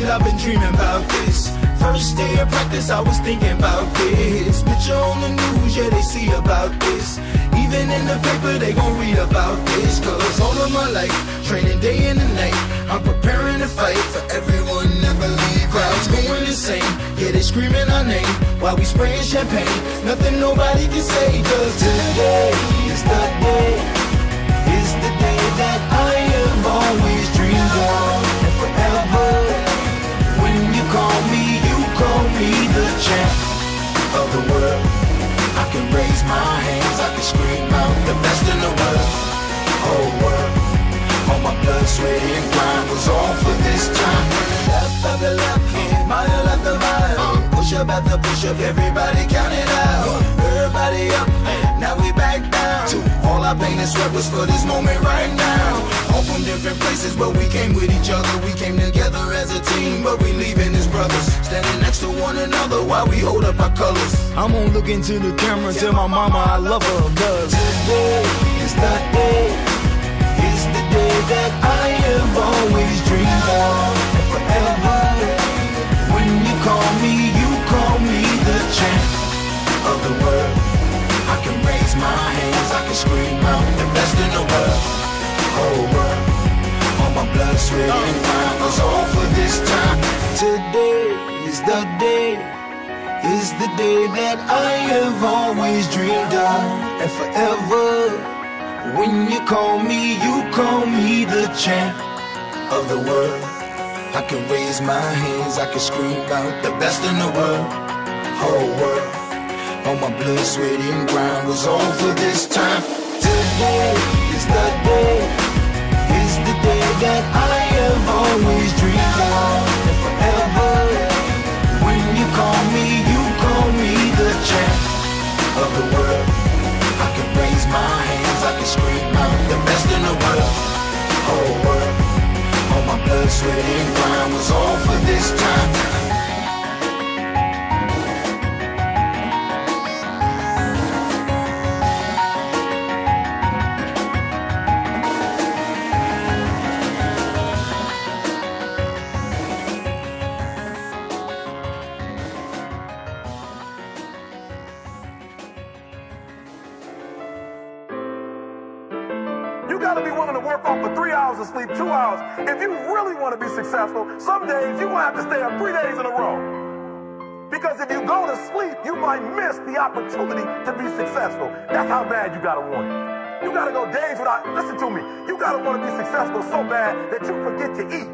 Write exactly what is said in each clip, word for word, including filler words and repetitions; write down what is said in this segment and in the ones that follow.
I've been dreaming about this. First day of practice, I was thinking about this. Picture on the news, yeah, they see about this. Even in the paper, they gon' read about this. Cause all of my life, training day and night, I'm preparing to fight for everyone to believe. Crowds going insane, yeah, they screaming our name while we spraying champagne. Nothing nobody can say, cause today is the day, is the day that I have always dreamed of. And forever, when you call me, you call me the champ of the world. I can raise my hands, I can scream out, the best in the world, whole world. All my blood, sweat, and grind was all for this time. Lap after lap, mile after mile, push up after push up, everybody count it out. Everybody up, now we back down. All our pain and sweat was for this moment right now. All from different places, but we came with each other. We came together as a team, but we leaving as brothers. Standing next to one another while we hold up our colors. I'm gonna look into the camera and tell my mama I love her, cause today is the day, is the day that I have always dreamed of. And forever, when you call me, you call me the champ of the world. I can raise my hands, I can scream out, the best in the world, whole world. All my blood, sweat, and grind was all for this time. Today is the day, is the day that I have always dreamed of. And forever, when you call me, you call me the champ of the world. I can raise my hands, I can scream out, the best in the world, whole world. All my blood, sweat, and grind was all for this time. Today is the day, is the day that I have always dreamed of. And forever, when you call me, you call me the champ of the world. I can raise my hands, I can scream out, the best in the world, whole world. All my blood, sweat, and grind was all for this time. You gotta be willing to work off for three hours of sleep, two hours. If you really want to be successful, some days you're gonna have to stay up three days in a row. Because if you go to sleep, you might miss the opportunity to be successful. That's how bad you gotta want it. You gotta go days without, listen to me, you gotta want to be successful so bad that you forget to eat.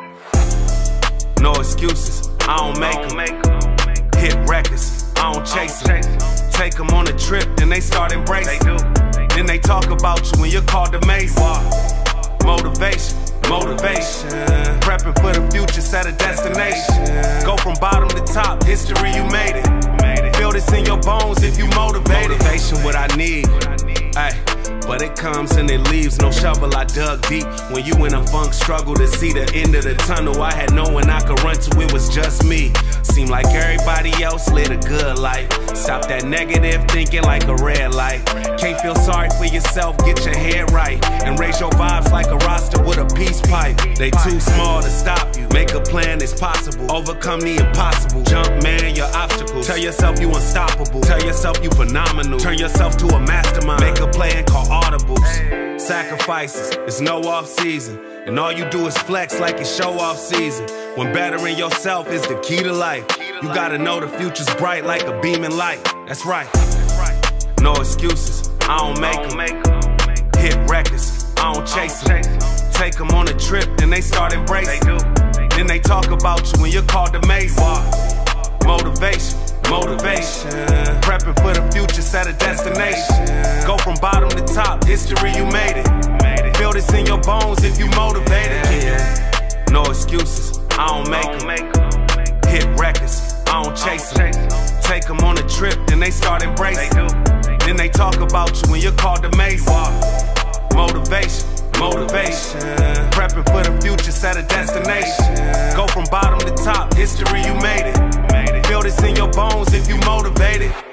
No excuses, I don't make them. Hit records, I don't chase them. Take them on a trip, then they start embracing. Then they talk about you when you're called amazing. Motivation, motivation. Prepping for the future, set a destination. Go from bottom to top, history, you made it. Feel this in your bones if you motivated. Motivation, what I need. Ay, but it comes and it leaves, no shovel, I dug deep. When you in a funk struggle to see the end of the tunnel, I had no one I could run to, it was just me. Seemed like everybody else lived a good life. Stop that negative thinking like a red light. Can't feel sorry for yourself, get your head right. And raise your vibes like a roster with a peace pipe. They too small to stop you, make a plan, it's possible. Overcome the impossible, jump man your obstacles. Tell yourself you unstoppable, tell yourself you phenomenal. Turn yourself to a mastermind, make a plan called audibles. Sacrifices, it's no off season. And all you do is flex like it's show off season. When bettering yourself is the key to life. You gotta know the future's bright like a beaming light. That's right. No excuses, I don't make them. Hit records, I don't chase them. Take them on a trip, then they start embracing. Then they talk about you when you're called amazing. Motivation, motivation. Prepping for the future, set a destination. Go from bottom to top, history, you made it. Feel this in your bones if you motivated. No excuses, I don't make them. Hit records, I don't chase them. Take them on a trip, then they start embracing. Then they talk about you when you're called amazing. Motivation, motivation. Prepping for the future, set a destination. Go from bottom to top, history, you made it. Feel this in your bones if you motivated.